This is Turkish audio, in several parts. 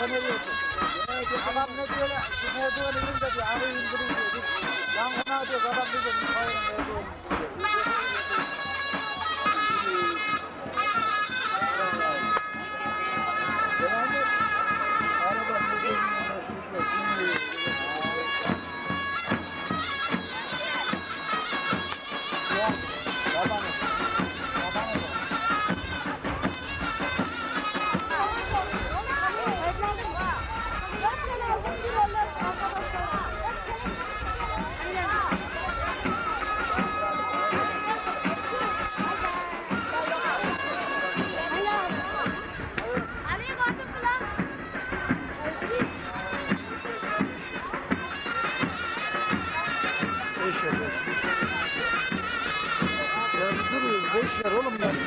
Adam ne diyor ya? Ne olduğunu bilince diyor. Arayı indirin diyor. Yangına diyor. Adam diyor. Hayır ne olduğunu Boş ver oğlum ya.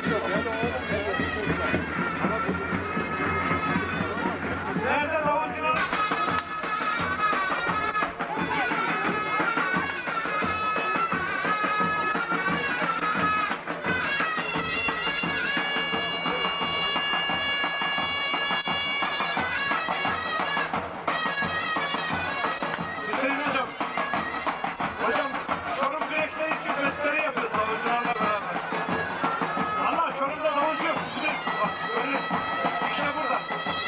Nerede davulcular? Hüseyin hocam. Hocam Çorum güreşleri için gösteri yapıyoruz davulcularla beraber. Allah Çorum'da davulcu yok. Siz bilirsiniz bak. Görün. İşte burada.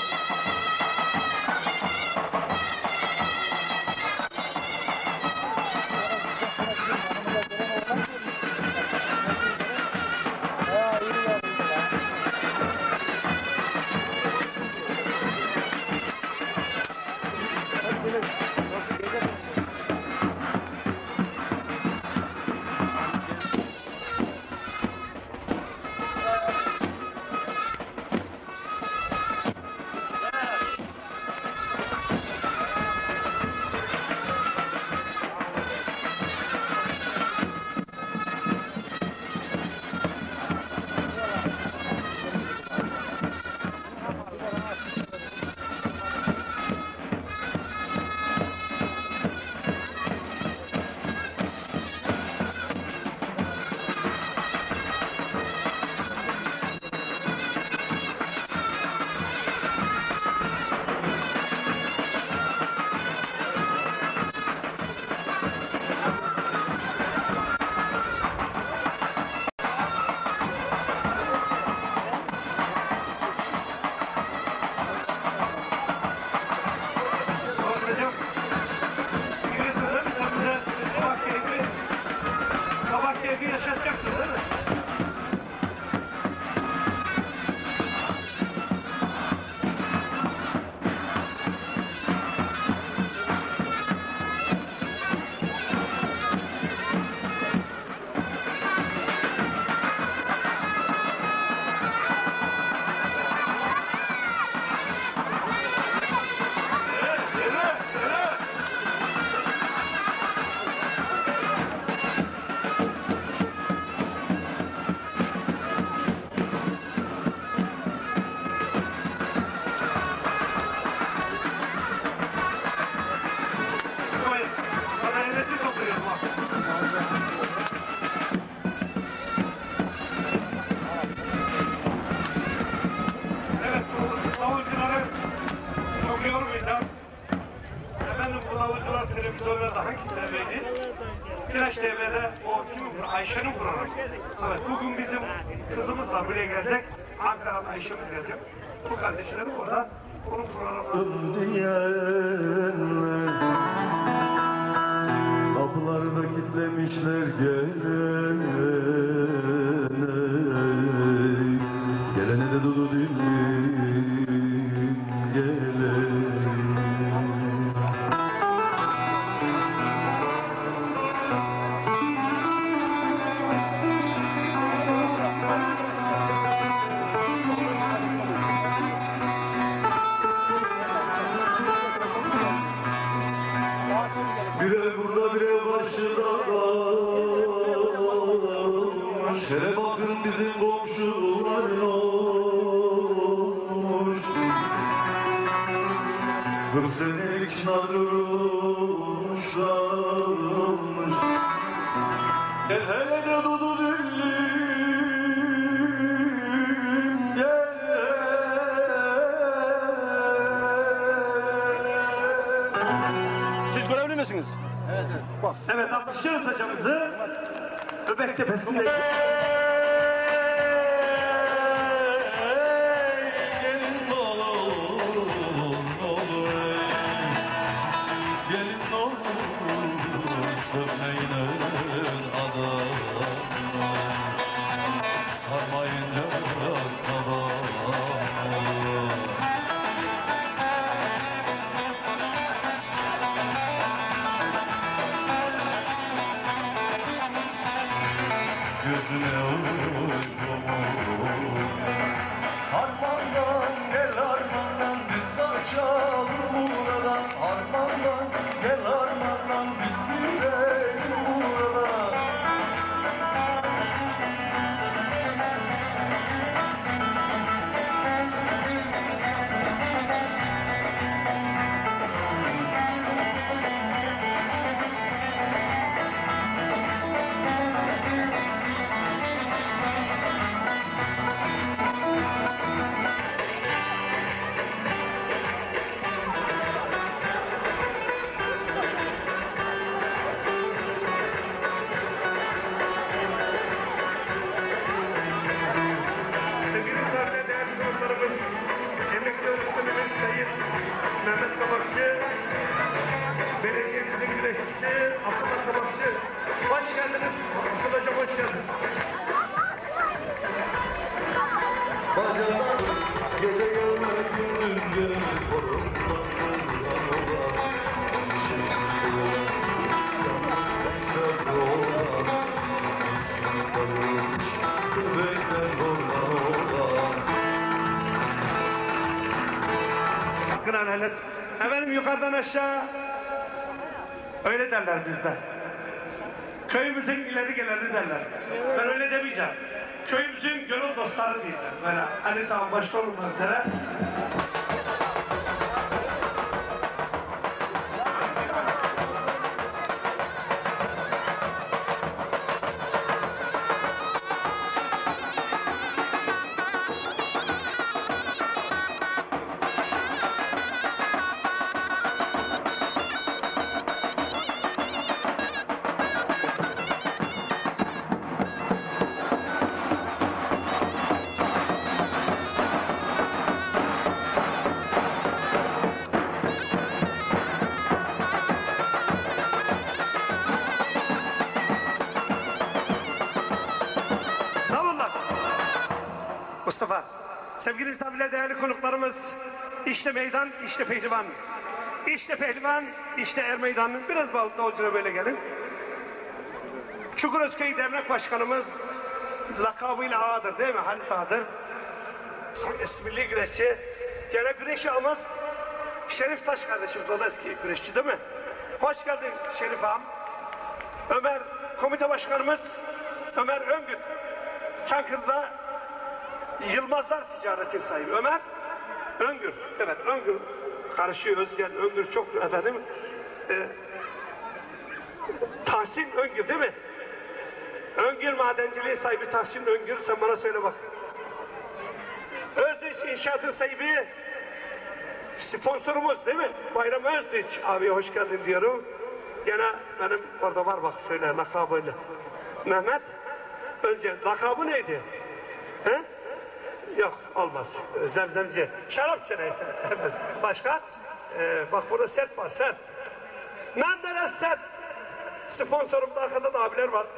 Hocam, biliyorsun değil mi? Sen bize sabah keyfi yaşatacaksın değil mi? İsmail, sana enerji topluyorum bak. Evet, bu davulcuları çok yormayacağım. Efendim bu davulcular televizyonlarda hangi TV'ydi? Flash TV'de o Ayşe'nin programı. Evet, bugün bizim kızımız var buraya gelecek. Ankara'dan Ayşe'miz gelecek. Bu kardeşlerim orada onun Diyenler kapılarını kilitlemişler gelene de dudu dilim gelene. Bire burada bire başında kalmış. Hele bakın bizim komşular olmuş. 40 senelik çınar durmuşlarmış. Gel hele de dudu dillim gel. misiniz? Evet, evet. Bak. Evet, alkışlıyoruz hocamızı. Öbek tepesinde. Gelin olur, olur gelin olur, köpmeğinin adamı sarmayınca sabah olur. Gözüne uykum Harmandan gel harmandan biz kaçalım buradan. Harmandan gel harmandan biz gidelim buradan. Sevgili misafirler, değerli konuklarımız, emekli öğretmenimiz Sayın Mehmet Kabakçı, belediyemizin güreşçisi Abdullah Kabakçı. Hoş geldiniz. Abdullah Hocam hoş geldiniz. Bacalar gece gelmez gündüz gelir korundan Hakkını helal et. Efendim yukarıdan aşağı öyle derler bizde. Köyümüzün ileri geleni derler. Ben öyle demeyeceğim. Köyümüzün gönül dostları diyeceğim. Böyle Ali Dağ'ın başta olmak üzere. Mustafa, sevgili misafirler, değerli konuklarımız, işte meydan, işte pehlivan. İşte pehlivan, işte er meydan. Biraz davulcuna böyle gelin. Çukurözköy Dernek Başkanımız, lakabıyla Ağa'dır değil mi? Halit Ağa'dır. Eski milli güreşçi. Gene güreş ağamız Şerif Taş kardeşimiz, o da eski güreşçi değil mi? Hoş geldin Şerif ağam. Ömer, komite başkanımız Ömer Öngün. Çankırı'da Yılmazlar Ticaret'in sahibi Ömer Öngür. Evet, Öngür. Karışıyor Özgen, Öngür çok efendim. Tahsin Öngür değil mi? Öngür madenciliği sahibi Tahsin Öngür. Sen bana söyle bak. Özdiç İnşaat'ın sahibi sponsorumuz değil mi? Bayram Özdiç abi, hoş geldin diyorum. Gene benim orada var bak, söyle lakabıyla. Mehmet önce lakabı neydi? He? Yok olmaz. Zemzemci. Şarapçı neyse. Başka? Bak burada sert var, sert. Menderes sert. Sponsorumda arkada da abiler var.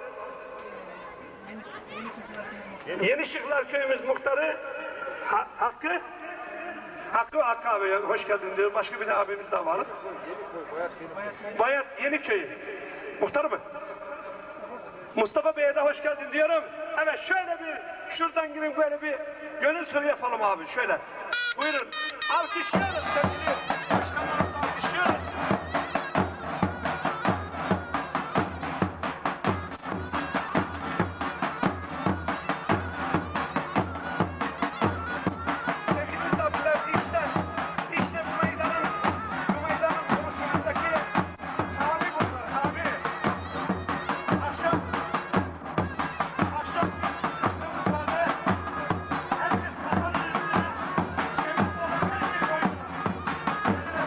Yeni Şıklar köyümüz muhtarı Hakkı. Hakkı abi, hoş geldin diyor. Başka bir de abimiz daha var. Bayat Yeniköy. Muhtar mı? Mustafa Bey'e de hoş geldin diyorum. Evet, şöyle bir şuradan girin, böyle bir gönül turu yapalım abi, şöyle. Buyurun. Alkışlıyoruz sevgili başkanlarımızı, alkışlıyoruz. Sevgili misafirler, işte bu meydanın konuşundaki abi bunlar, abi. Akşam bir sıkıntımız vardı. Herkes masanın üstüne çevirip olan her şeyi koydular.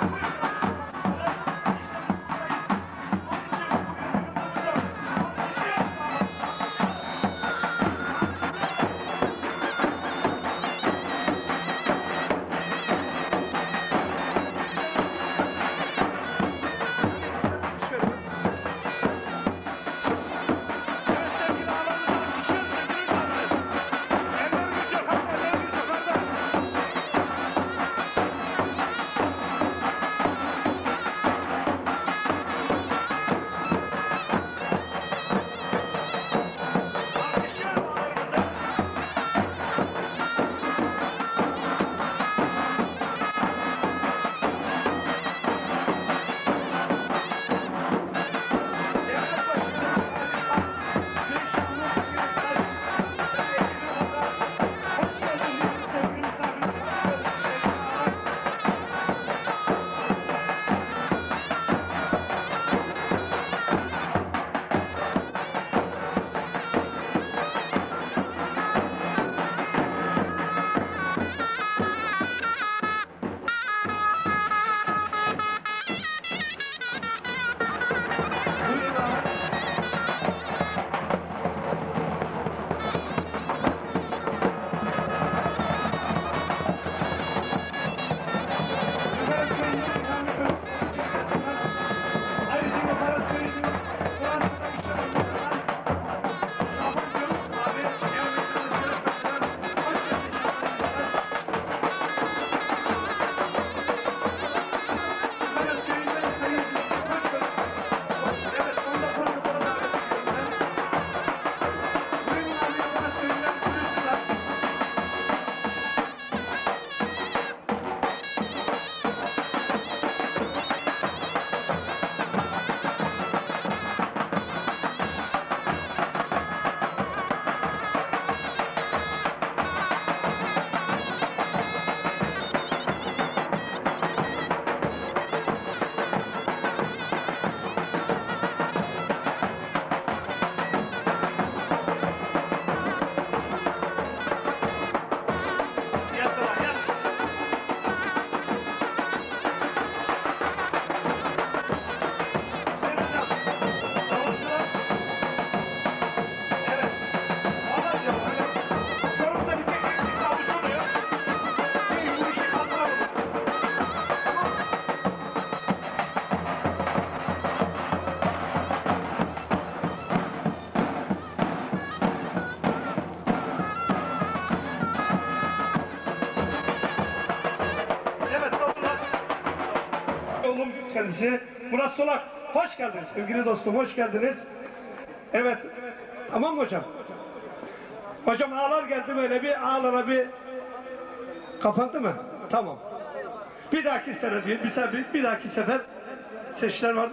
kendisi. Murat Solak, hoş geldiniz sevgili dostum, hoş geldiniz. Evet, tamam mı hocam? Hocam ağlar geldi böyle bir ağlara bir kapandı mı? Tamam. Bir dahaki sene diyor, bir dahaki sefer seçiler var.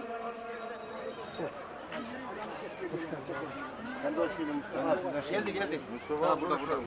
Geldi geldi. Mustafa burada.